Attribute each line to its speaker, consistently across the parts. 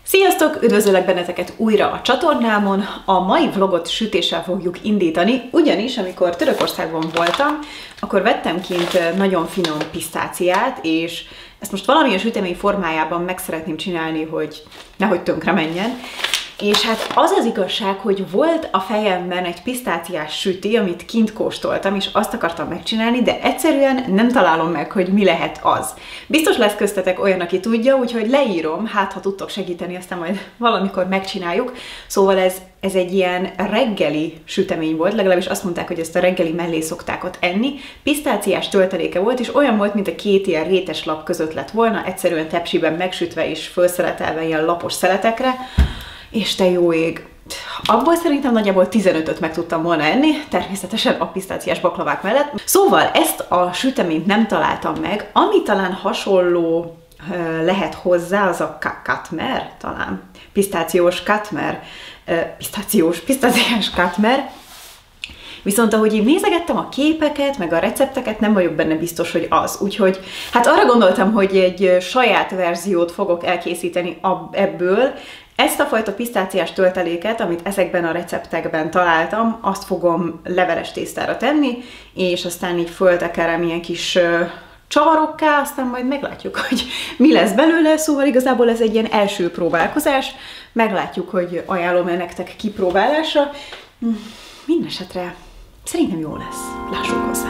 Speaker 1: Sziasztok! Üdvözöllek benneteket újra a csatornámon. A mai vlogot sütéssel fogjuk indítani, ugyanis amikor Törökországban voltam, akkor vettem kint nagyon finom pisztáciát, és ezt most valamilyen sütemény formájában meg szeretném csinálni, hogy nehogy tönkre menjen. És hát az az igazság, hogy volt a fejemben egy pisztáciás süti, amit kint kóstoltam, és azt akartam megcsinálni, de egyszerűen nem találom meg, hogy mi lehet az. Biztos lesz köztetek olyan, aki tudja, úgyhogy leírom, hát ha tudtok segíteni, aztán majd valamikor megcsináljuk. Szóval ez egy ilyen reggeli sütemény volt, legalábbis azt mondták, hogy ezt a reggeli mellé szokták ott enni. Pisztáciás tölteléke volt, és olyan volt, mint a két ilyen rétes lap között lett volna, egyszerűen tepsiben megsütve és felszeletelve ilyen lapos szeletekre. És te jó ég! Abból szerintem nagyjából 15-öt meg tudtam volna enni, természetesen a pisztáciás baklavák mellett. Szóval ezt a süteményt nem találtam meg, ami talán hasonló lehet hozzá, az a katmer, talán. Pisztációs katmer, pisztáciás katmer. Viszont ahogy én nézegettem a képeket, meg a recepteket, nem vagyok benne biztos, hogy az. Úgyhogy hát arra gondoltam, hogy egy saját verziót fogok elkészíteni ebből. Ezt a fajta pisztáciás tölteléket, amit ezekben a receptekben találtam, azt fogom leveles tésztára tenni, és aztán így föltekerem ilyen kis csavarokká, aztán majd meglátjuk, hogy mi lesz belőle, szóval igazából ez egy ilyen első próbálkozás, meglátjuk, hogy ajánlom-e nektek kipróbálásra. Mindenesetre szerintem jó lesz, lássuk hozzá.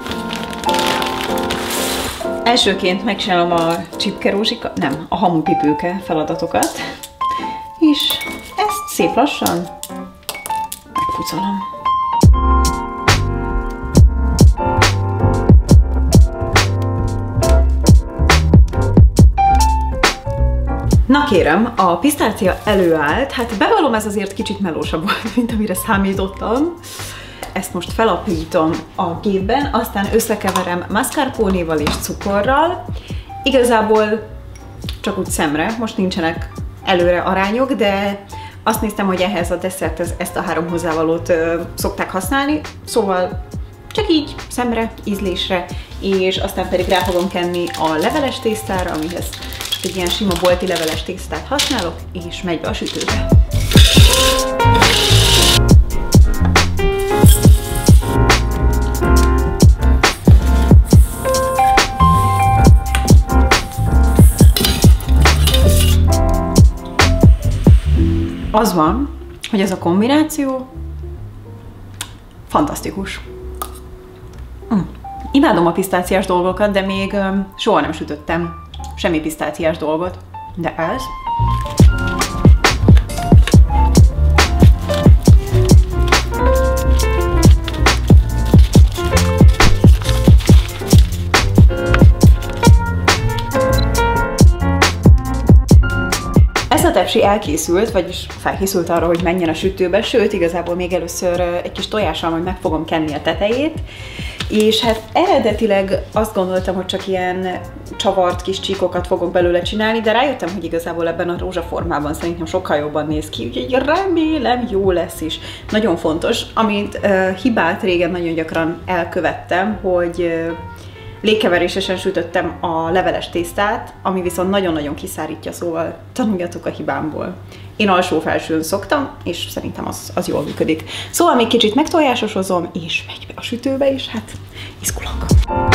Speaker 1: Elsőként megcsinálom a csipkerózsika, nem, a hamupipőke feladatokat, és ezt szép lassan megpucolom. Na kérem, a pisztácia előállt, hát bevallom, ez azért kicsit melósabb volt, mint amire számítottam. Ezt most felaprítom a gépben, aztán összekeverem mascarpone-val és cukorral. Igazából csak úgy szemre, most nincsenek előre arányok, de azt néztem, hogy ehhez a desszerthez ezt a három hozzávalót szokták használni, szóval csak így szemre, ízlésre, és aztán pedig rá fogom kenni a leveles tésztára, amihez csak egy ilyen sima bolti leveles tésztát használok, és megy be a sütőbe. Az van, hogy ez a kombináció fantasztikus. Imádom a pisztáciás dolgokat, de még soha nem sütöttem semmi pisztáciás dolgot. De ez... Ez a tepsi elkészült, vagyis felkészült arra, hogy menjen a sütőbe, sőt, igazából még először egy kis tojással majd meg fogom kenni a tetejét, és hát eredetileg azt gondoltam, hogy csak ilyen csavart kis csíkokat fogok belőle csinálni, de rájöttem, hogy igazából ebben a rózsaformában szerintem sokkal jobban néz ki, úgyhogy remélem jó lesz is. Nagyon fontos, amint hibát régen nagyon gyakran elkövettem, hogy légkeverésesen sütöttem a leveles tésztát, ami viszont nagyon-nagyon kiszárítja, szóval tanuljatok a hibámból. Én alsó-felsőn szoktam, és szerintem az jól működik. Szóval még kicsit megtojásosozom, és megy be a sütőbe, és hát izgulok.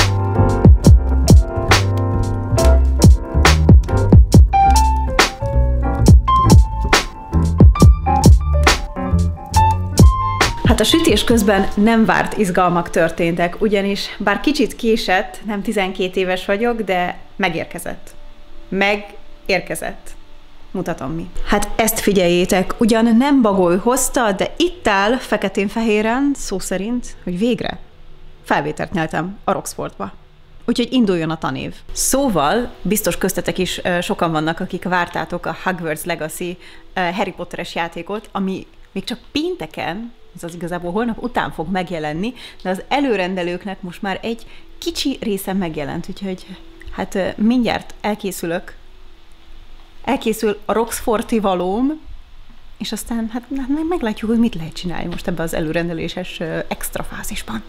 Speaker 1: Hát a sütés közben nem várt izgalmak történtek, ugyanis bár kicsit késett, nem 12 éves vagyok, de megérkezett. Megérkezett. Mutatom mi. Hát ezt figyeljétek, ugyan nem Bagoly hozta, de itt áll feketén-fehéren, szó szerint, hogy végre felvételt nyeltem a Roxfortba. Úgyhogy induljon a tanév. Szóval, biztos köztetek is sokan vannak, akik vártátok a Hogwarts Legacy Harry Potteres játékot, ami még csak pénteken, az igazából holnap után fog megjelenni, de az előrendelőknek most már egy kicsi része megjelent, úgyhogy hát mindjárt elkészülök. Elkészül a Roxforti valóm, és aztán hát meglátjuk, hogy mit lehet csinálni most ebben az előrendeléses extra fázisban.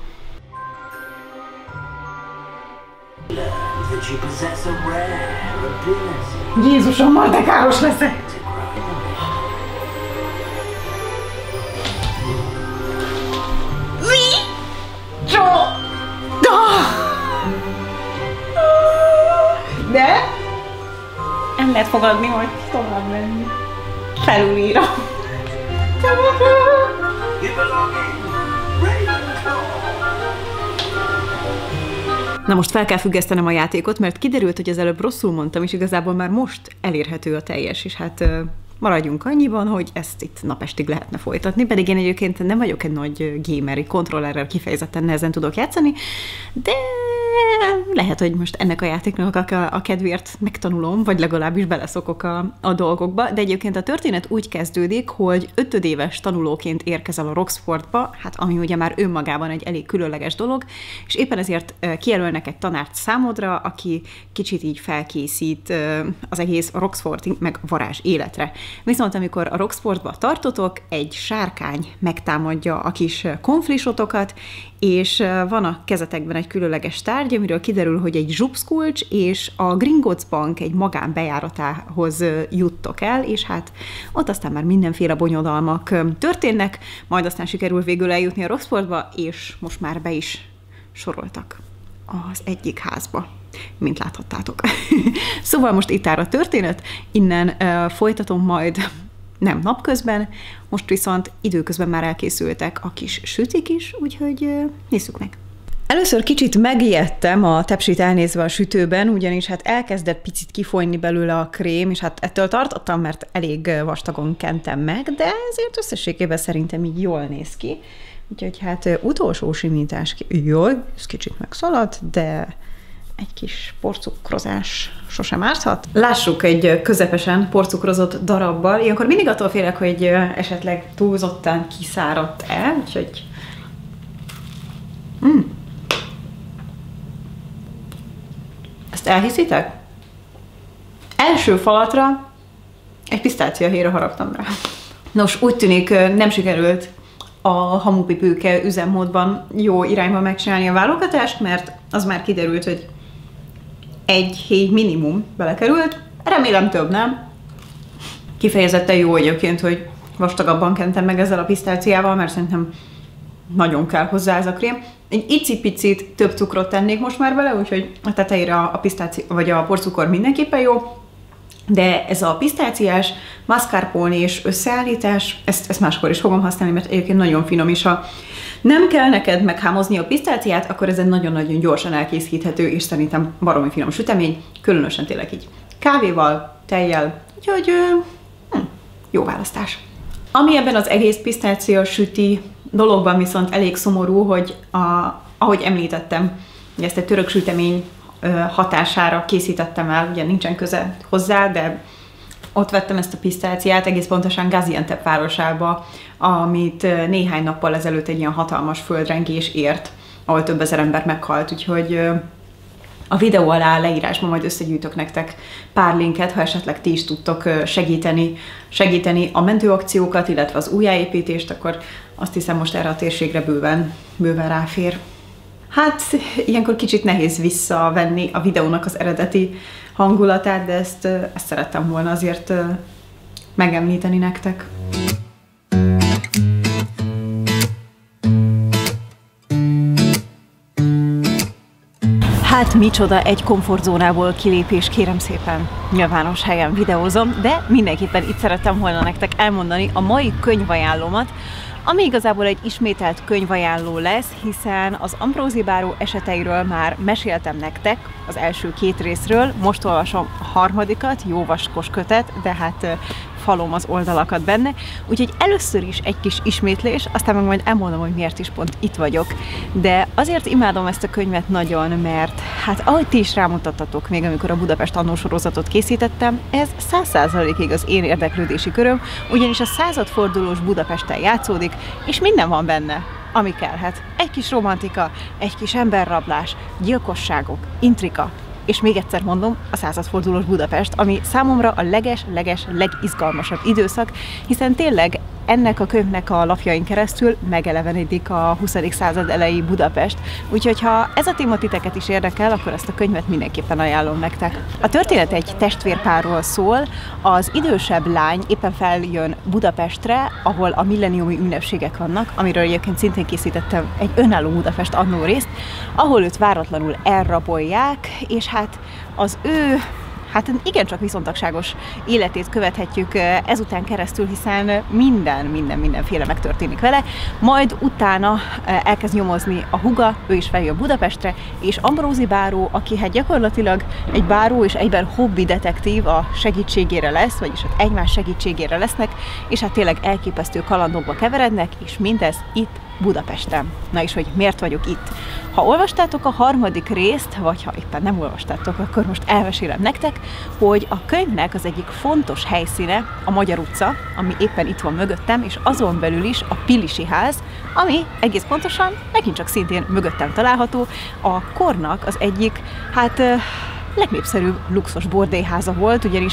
Speaker 1: Jézusom, de káros leszek! lehet fogadni, hogy tovább menni. Felülírom. Na most fel kell függesztenem a játékot, mert kiderült, hogy az előbb rosszul mondtam, és igazából már most elérhető a teljes, és hát maradjunk annyiban, hogy ezt itt napestig lehetne folytatni, pedig én egyébként nem vagyok egy nagy gameri, kontrollerrel kifejezetten nehezen tudok játszani, de lehet, hogy most ennek a játéknak a kedvéért megtanulom, vagy legalábbis beleszokok a dolgokba, de egyébként a történet úgy kezdődik, hogy 5 éves tanulóként érkezel a Roxfortba, hát ami ugye már önmagában egy elég különleges dolog, és éppen ezért kijelölnek egy tanárt számodra, aki kicsit így felkészít az egész Roxforti meg varázs életre. Viszont amikor a Roxfortba tartotok, egy sárkány megtámadja a kis konflisotokat, és van a kezetekben egy különleges tárgy, amiről kiderül, hogy egy zsupszkulcs, és a Gringotts Bank egy magánbejáratához juttok el, és hát ott aztán már mindenféle bonyodalmak történnek, majd aztán sikerül végül eljutni a Roxfortba, és most már be is soroltak az egyik házba, mint láthattátok. Szóval most itt áll a történet, innen folytatom majd nem napközben, most viszont időközben már elkészültek a kis sütik is, úgyhogy nézzük meg. Először kicsit megijedtem a tepsit elnézve a sütőben, ugyanis hát elkezdett picit kifolyni belőle a krém, és hát ettől tartottam, mert elég vastagon kentem meg, de ezért összességében szerintem így jól néz ki. Úgyhogy hát utolsó simítás, jaj, ez kicsit megszaladt, de egy kis porcukrozás sosem árthat. Lássuk egy közepesen porcukrozott darabbal. Ilyenkor mindig attól félek, hogy esetleg túlzottan kiszáradt-e, úgyhogy... Ezt elhiszitek? Első falatra egy pisztáciahéjra haraptam rá. Nos, úgy tűnik, nem sikerült a hamupipőke üzemmódban jó irányba megcsinálni a válogatást, mert az már kiderült, hogy egy héj minimum belekerült, remélem több, nem? Kifejezetten jó egyébként, hogy vastagabban kentem meg ezzel a pisztáciával, mert szerintem nagyon kell hozzá ez a krém. Egy icipicit több cukrot tennék most már bele, úgyhogy a tetejére a pisztácia, vagy a porcukor mindenképpen jó, de ez a pisztáciás, mascarpone és összeállítás, ezt máskor is fogom használni, mert egyébként nagyon finom, és ha nem kell neked meghámozni a pisztáciát, akkor ez egy nagyon-nagyon gyorsan elkészíthető, és szerintem baromi finom sütemény, különösen tényleg így kávéval, tejjel, úgyhogy jó választás. Ami ebben az egész pisztácia süti dologban viszont elég szomorú, hogy ahogy említettem, hogy ezt egy török sütemény hatására készítettem el, ugye nincsen köze hozzá, de ott vettem ezt a pisztáciát, egész pontosan Gaziantep városába, amit néhány nappal ezelőtt egy ilyen hatalmas földrengés ért, ahol több ezer ember meghalt, úgyhogy a videó alá leírásban majd összegyűjtök nektek pár linket, ha esetleg ti is tudtok segíteni a mentőakciókat, illetve az újjáépítést, akkor azt hiszem most erre a térségre bőven ráfér. Hát ilyenkor kicsit nehéz visszavenni a videónak az eredeti hangulatát, de ezt szerettem volna azért megemlíteni nektek. Hát micsoda egy komfortzónából kilépés, kérem szépen, nyilvános helyen videózom, de mindenképpen itt szerettem volna nektek elmondani a mai könyvajánlómat, ami igazából egy ismételt könyvajánló lesz, hiszen az Ambrózi báró eseteiről már meséltem nektek az első 2 részről, most olvasom a harmadikat, jó vaskos kötet, de hát falom az oldalakat benne, úgyhogy először is egy kis ismétlés, aztán meg majd elmondom, hogy miért is pont itt vagyok. De azért imádom ezt a könyvet nagyon, mert hát ahogy ti is rámutattatok még, amikor a Budapest Annó sorozatot készítettem, ez 100%-ig az én érdeklődési köröm, ugyanis a századfordulós Budapesten játszódik, és minden van benne, ami kellhet. Egy kis romantika, egy kis emberrablás, gyilkosságok, intrika, és még egyszer mondom, a századfordulós Budapest, ami számomra a legizgalmasabb időszak, hiszen tényleg ennek a könyvnek a lapjain keresztül megelevenedik a 20. század elejé Budapest, úgyhogy ha ez a téma titeket is érdekel, akkor ezt a könyvet mindenképpen ajánlom nektek. A történet egy testvérpárról szól, az idősebb lány éppen feljön Budapestre, ahol a milleniumi ünnepségek vannak, amiről egyébként szintén készítettem egy önálló Budapest Annó részt, ahol őt váratlanul elrabolják, és hát az ő hát igencsak viszontagságos életét követhetjük ezután keresztül, hiszen mindenféle megtörténik vele, majd utána elkezd nyomozni a húga, ő is feljön Budapestre, és Ambrózi báró, aki hát gyakorlatilag egy báró és egyben hobbi detektív a segítségére lesz, vagyis hát egymás segítségére lesznek, és hát tényleg elképesztő kalandokba keverednek, és mindez itt Budapesten. Na és hogy miért vagyok itt? Ha olvastátok a harmadik részt, vagy ha éppen nem olvastátok, akkor most elmesélem nektek, hogy a könyvnek az egyik fontos helyszíne a Magyar utca, ami éppen itt van mögöttem, és azon belül is a Pilisi ház, ami egész pontosan megint csak szintén mögöttem található, a kornak az egyik, hát legnépszerűbb luxus bordélyháza volt, ugyanis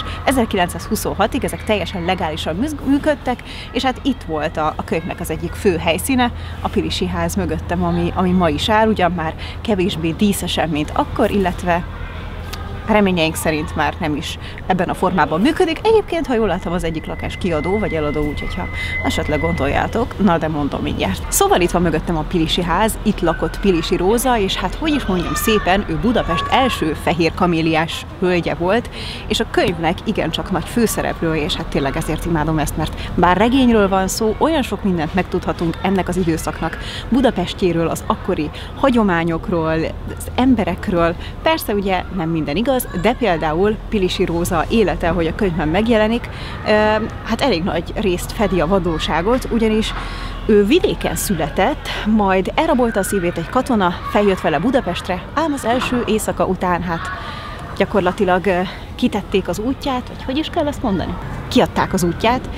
Speaker 1: 1926-ig ezek teljesen legálisan működtek, és hát itt volt a könyvnek az egyik fő helyszíne, a Pilisi ház mögöttem, ami ma is áll, ugyan már kevésbé díszesen, mint akkor, illetve reményeink szerint már nem is ebben a formában működik. Egyébként, ha jól látom, az egyik lakás kiadó vagy eladó, úgyhogy ha esetleg gondoljátok, na de mondom mindjárt. Szóval itt van mögöttem a Pilisi ház, itt lakott Pilisi Róza, és hát hogy is mondjam szépen, ő Budapest első fehér kaméliás hölgye volt, és a könyvnek igencsak nagy főszereplője, és hát tényleg ezért imádom ezt, mert bár regényről van szó, olyan sok mindent megtudhatunk ennek az időszaknak, Budapestjéről, az akkori hagyományokról, az emberekről, persze ugye nem minden igaz, de például Pilisi Róza élete, ahogy a könyvben megjelenik, hát elég nagy részt fedi a valóságot, ugyanis ő vidéken született, majd elrabolta a szívét egy katona, feljött vele Budapestre, ám az első éjszaka után hát gyakorlatilag kitették az útját, vagy hogy is kell ezt mondani? Kiadták az útját,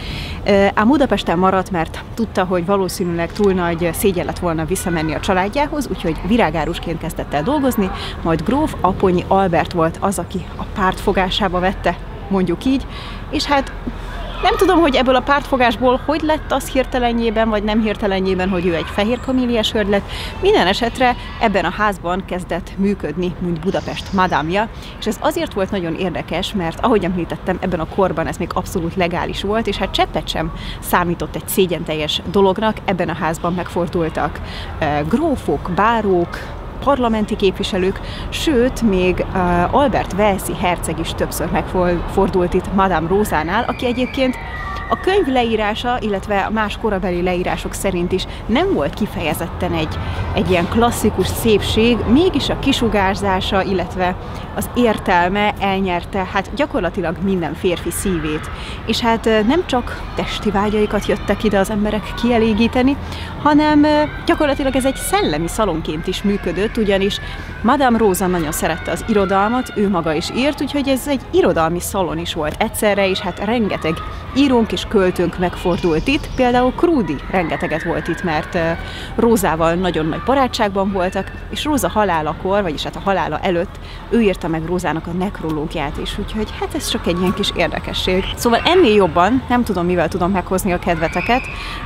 Speaker 1: ám Budapesten maradt, mert tudta, hogy valószínűleg túl nagy szégyen lett volna visszamenni a családjához, úgyhogy virágárusként kezdett el dolgozni, majd gróf Apponyi Albert volt az, aki a pártfogásába vette, mondjuk így, és hát nem tudom, hogy ebből a pártfogásból hogy lett az hirtelenjében, vagy nem hirtelenjében, hogy ő egy fehér kaméliás hölgy lett. Minden esetre ebben a házban kezdett működni, mint Budapest madámja, és ez azért volt nagyon érdekes, mert ahogy említettem, ebben a korban ez még abszolút legális volt, és hát cseppet sem számított egy szégyenteljes dolognak. Ebben a házban megfordultak grófok, bárók, parlamenti képviselők, sőt, még Albert Walesi herceg is többször megfordult itt Madame Rózánál, aki egyébként a könyv leírása, illetve a más korabeli leírások szerint is nem volt kifejezetten egy ilyen klasszikus szépség, mégis a kisugárzása, illetve az értelme elnyerte hát gyakorlatilag minden férfi szívét. És hát nem csak testi vágyaikat jöttek ide az emberek kielégíteni, hanem gyakorlatilag ez egy szellemi szalonként is működött, ugyanis Madame Róza nagyon szerette az irodalmat, ő maga is írt, úgyhogy ez egy irodalmi szalon is volt egyszerre, és hát rengeteg írónk és költőnk megfordult itt, például Krúdy rengeteget volt itt, mert Rózával nagyon nagy barátságban voltak, és Róza halálakor, vagyis hát a halála előtt ő írta meg Rózának a nekrológiát is, úgyhogy hát ez csak egy ilyen kis érdekesség. Szóval ennél jobban nem tudom, mivel tudom meghozni a kedveteket,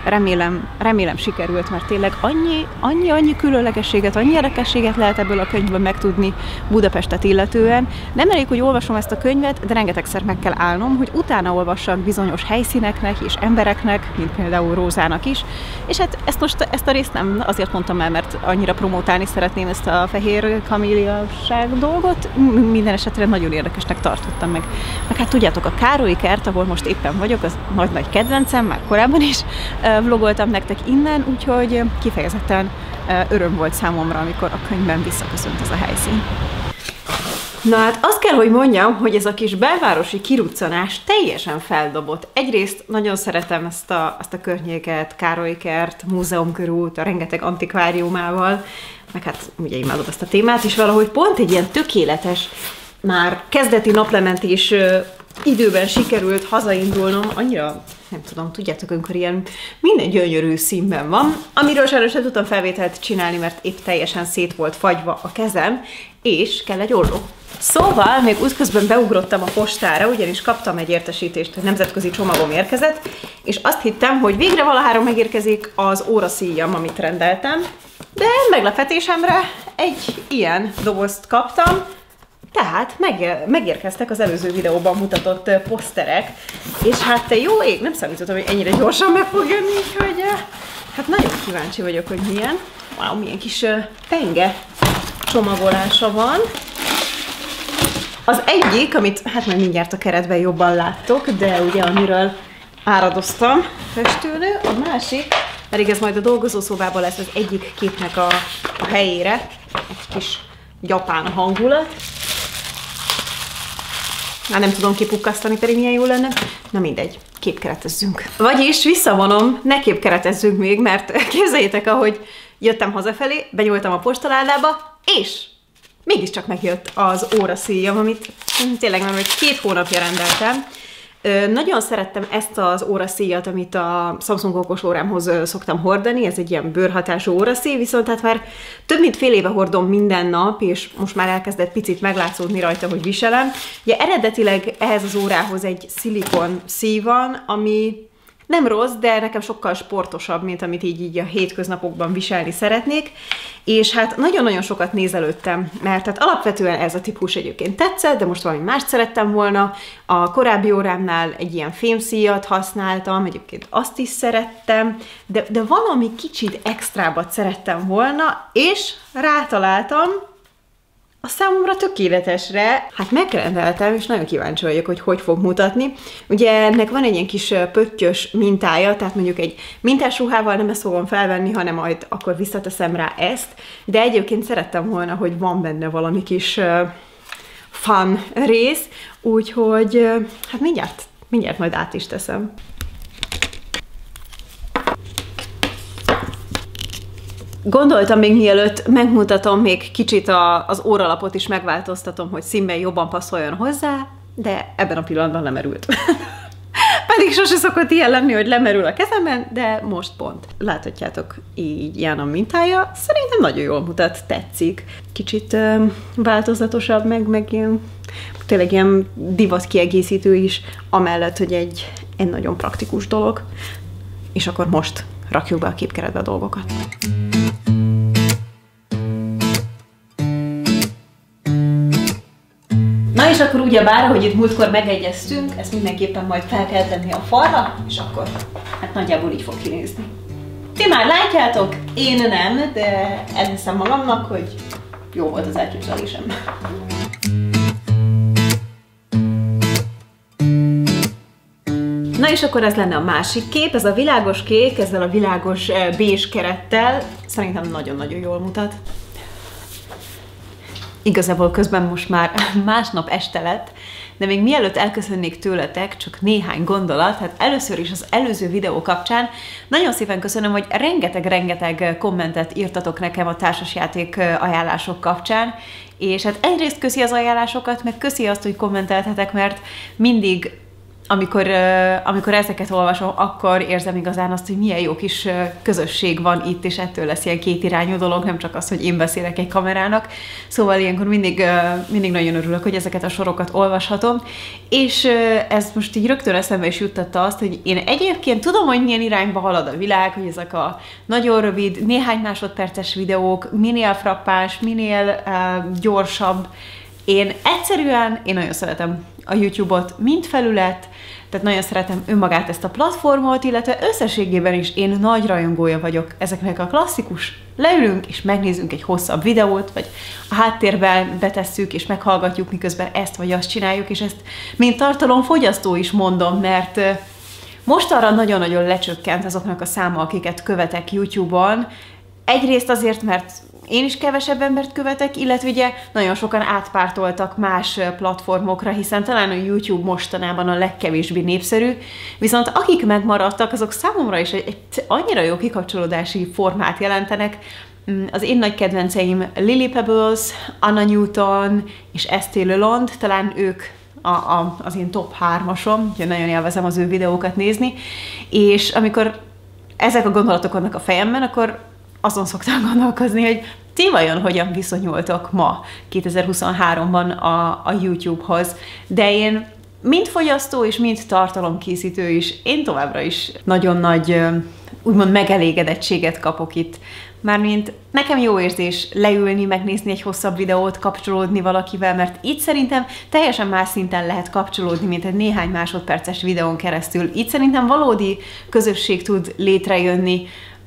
Speaker 1: remélem sikerült, mert tényleg annyi különlegességet, annyi érdekességet lehet ebből a könyvből megtudni Budapestet illetően. Nem elég, hogy olvasom ezt a könyvet, de rengetegszer meg kell állnom, hogy utána olvassak bizonyos helyszíneknek és embereknek, mint például Rózának is. És hát ezt a részt nem azért mondtam el, mert annyira promotálni szeretném ezt a fehér kaméliaság dolgot. Minden esetre nagyon érdekesnek tartottam meg. Meg hát tudjátok, a Károlyi kert, ahol most éppen vagyok, az nagy kedvencem, már korábban is vlogoltam nektek innen, úgyhogy kifejezetten öröm volt számomra, amikor a könyvben visszaköszönt ez a helyszín. Na hát azt kell, hogy mondjam, hogy ez a kis belvárosi kiruccanás teljesen feldobott. Egyrészt nagyon szeretem ezt a környéket, Károlyi kert, múzeumkörút, a rengeteg antikváriumával, meg hát ugye imádom ezt a témát, és valahogy pont egy ilyen tökéletes, már kezdeti naplementés időben sikerült hazaindulnom, annyira, nem tudom, tudjátok, amikor ilyen minden gyönyörű színben van, amiről sajnos nem tudtam felvételt csinálni, mert épp teljesen szét volt fagyva a kezem, és kell egy olló. Szóval még útközben beugrottam a postára, ugyanis kaptam egy értesítést, hogy nemzetközi csomagom érkezett, és azt hittem, hogy végre valahára megérkezik az óraszíjam, amit rendeltem, de meglepetésemre egy ilyen dobozt kaptam, tehát megérkeztek az előző videóban mutatott poszterek, és hát jó ég, nem számítottam, hogy ennyire gyorsan meg fog jönni, úgyhogy hát nagyon kíváncsi vagyok, hogy milyen. Wow, milyen kis penge csomagolása van. Az egyik, amit hát majd mindjárt a keretben jobban láttok, de ugye amiről áradoztam, festőnő, a másik, pedig ez majd a dolgozószobában lesz az egyik képnek a helyére, egy kis japán hangulat. Már nem tudom kipukkasztani, pedig milyen jó lenne. Na mindegy, képkeretezzünk. Vagyis visszavonom, ne képkeretezzünk még, mert képzeljétek, ahogy jöttem hazafelé, benyúltam a postaládába, és mégiscsak megjött az óraszíjam, amit tényleg már 2 hónapja rendeltem. Nagyon szerettem ezt az óraszíjat, amit a Samsung okos órámhoz szoktam hordani, ez egy ilyen bőrhatású óraszíj, viszont hát már több mint fél éve hordom minden nap, és most már elkezdett picit meglátszódni rajta, hogy viselem. Ugye eredetileg ehhez az órához egy szilikon szíj van, ami nem rossz, de nekem sokkal sportosabb, mint amit így a hétköznapokban viselni szeretnék, és hát nagyon-nagyon sokat nézelődtem, mert hát alapvetően ez a típus egyébként tetszett, de most valami mást szerettem volna. A korábbi órámnál egy ilyen fémszíjat használtam, egyébként azt is szerettem, de valami kicsit extrábbat szerettem volna, és rátaláltam a számomra tökéletesre. Hát megrendeltem, és nagyon kíváncsi vagyok, hogy hogy fog mutatni. Ugye ennek van egy ilyen kis pöttyös mintája, tehát mondjuk egy mintás ruhával nem ezt fogom felvenni, hanem majd akkor visszateszem rá ezt, de egyébként szerettem volna, hogy van benne valami kis fun rész, úgyhogy hát mindjárt majd át is teszem. Gondoltam még mielőtt megmutatom, még kicsit az óralapot is megváltoztatom, hogy színben jobban passzoljon hozzá, de ebben a pillanatban lemerült. Pedig sose szokott ilyen lenni, hogy lemerül a kezemben, de most pont. Láthatjátok, így ilyen a mintája. Szerintem nagyon jól mutat, tetszik. Kicsit változatosabb, meg ilyen, tényleg ilyen divat kiegészítő is, amellett, hogy egy nagyon praktikus dolog. És akkor most rakjuk be a képkeretbe a dolgokat. Na és akkor ugyebár, ahogy itt múltkor megegyeztünk, ezt mindenképpen majd fel kell tenni a falra, és akkor hát nagyjából így fog kinézni. Ti már látjátok, én nem, de elhiszem magamnak, hogy jó volt az elképzelésem. Na és akkor ez lenne a másik kép, ez a világos kék, ezzel a világos bés kerettel. Szerintem nagyon-nagyon jól mutat. Igazából közben most már másnap este lett, de még mielőtt elköszönnék tőletek, csak néhány gondolat. Hát először is az előző videó kapcsán nagyon szépen köszönöm, hogy rengeteg kommentet írtatok nekem a társasjáték ajánlások kapcsán, és hát egyrészt köszi az ajánlásokat, meg köszi azt, hogy kommenteltetek, mert mindig amikor ezeket olvasom, akkor érzem igazán azt, hogy milyen jó kis közösség van itt, és ettől lesz ilyen kétirányú dolog, nem csak az, hogy én beszélek egy kamerának. Szóval ilyenkor mindig nagyon örülök, hogy ezeket a sorokat olvashatom, és ez most így rögtön eszembe is juttatta azt, hogy én egyébként tudom, hogy milyen irányba halad a világ, hogy ezek a nagyon rövid, néhány másodperces videók, minél frappáns, minél gyorsabb. Én nagyon szeretem a YouTube-ot, mint felület, tehát nagyon szeretem önmagát, ezt a platformot, illetve összességében is én nagy rajongója vagyok ezeknek a klasszikus, leülünk és megnézzünk egy hosszabb videót, vagy a háttérben betesszük és meghallgatjuk, miközben ezt vagy azt csináljuk, és ezt mint tartalomfogyasztó is mondom, mert mostanra nagyon-nagyon lecsökkent azoknak a száma, akiket követek YouTube-on. Egyrészt azért, mert én is kevesebb embert követek, illetve ugye nagyon sokan átpártoltak más platformokra, hiszen talán a YouTube mostanában a legkevésbé népszerű, viszont akik megmaradtak, azok számomra is egy annyira jó kikapcsolódási formát jelentenek. Az én nagy kedvenceim Lily Pebbles, Anna Newton és Estée Lalonde, talán ők az én top 3-asom, úgyhogy nagyon élvezem az ő videókat nézni, és amikor ezek a gondolatok vannak a fejemben, akkor azon szoktam gondolkozni, hogy ti vajon hogyan viszonyultok ma, 2023-ban a YouTube-hoz. De én mind fogyasztó és mind tartalomkészítő is, én továbbra is nagyon nagy, úgymond megelégedettséget kapok itt. Mármint nekem jó érzés leülni, megnézni egy hosszabb videót, kapcsolódni valakivel, mert itt szerintem teljesen más szinten lehet kapcsolódni, mint egy néhány másodperces videón keresztül. Itt szerintem valódi közösség tud létrejönni,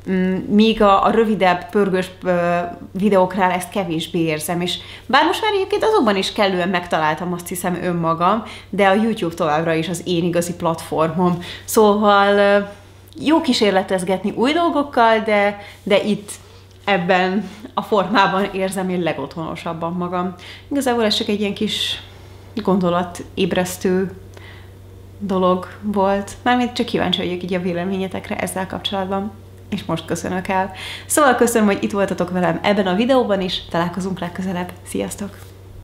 Speaker 1: míg a rövidebb, pörgős videóknál ezt kevésbé érzem, és bár most már egyébként azokban is kellően megtaláltam, azt hiszem, önmagam, de a YouTube továbbra is az én igazi platformom. Szóval jó kísérletezgetni új dolgokkal, de itt ebben a formában érzem én legotthonosabban magam. Igazából ez csak egy ilyen kis gondolatébresztő dolog volt. Mármint csak kíváncsi vagyok így a véleményetekre ezzel kapcsolatban. És most köszönök el. Szóval köszönöm, hogy itt voltatok velem ebben a videóban is. Találkozunk legközelebb. Sziasztok!